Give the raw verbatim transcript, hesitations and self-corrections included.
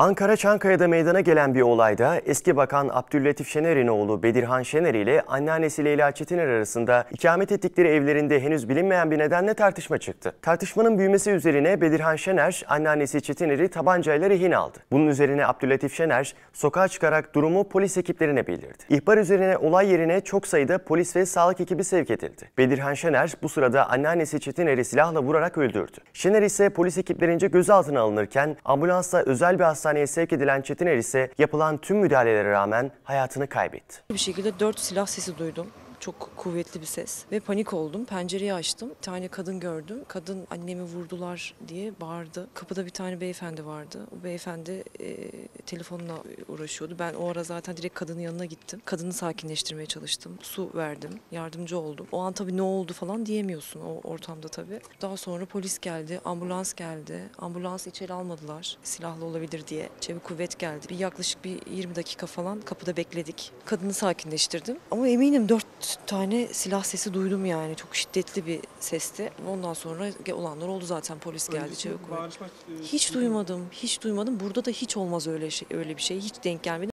Ankara Çankaya'da meydana gelen bir olayda eski bakan Abdüllatif Şener'in oğlu Bedirhan Şener ile anneannesi Leyla Çetiner arasında ikamet ettikleri evlerinde henüz bilinmeyen bir nedenle tartışma çıktı. Tartışmanın büyümesi üzerine Bedirhan Şener anneannesi Çetiner'i tabancayla rehin aldı. Bunun üzerine Abdüllatif Şener sokağa çıkarak durumu polis ekiplerine bildirdi. İhbar üzerine olay yerine çok sayıda polis ve sağlık ekibi sevk edildi. Bedirhan Şener bu sırada anneannesi Çetiner'i silahla vurarak öldürdü. Şener ise polis ekiplerince gözaltına alınırken ambulansla özel bir hastaneye sevk edilen Çetiner ise yapılan tüm müdahalelere rağmen hayatını kaybetti. Bir şekilde dört silah sesi duydum. Çok kuvvetli bir ses ve panik oldum. Pencereyi açtım. Bir tane kadın gördüm. Kadın annemi vurdular diye bağırdı. Kapıda bir tane beyefendi vardı. O beyefendi e, telefonla uğraşıyordu. Ben o ara zaten direkt kadının yanına gittim. Kadını sakinleştirmeye çalıştım. Su verdim. Yardımcı oldum. O an tabii ne oldu falan diyemiyorsun o ortamda tabii. Daha sonra polis geldi. Ambulans geldi. Ambulans içeri almadılar. Silahlı olabilir diye. Çevik kuvvet geldi. Bir yaklaşık bir yirmi dakika falan kapıda bekledik. Kadını sakinleştirdim. Ama eminim dört tane silah sesi duydum yani. Çok şiddetli bir sesti. Ondan sonra olanlar oldu zaten. Polis geldi. Çevik kuvvet. Hiç duymadım. Hiç duymadım. Burada da hiç olmaz öyle şey, öyle bir şey. Hiç denk gelmedi.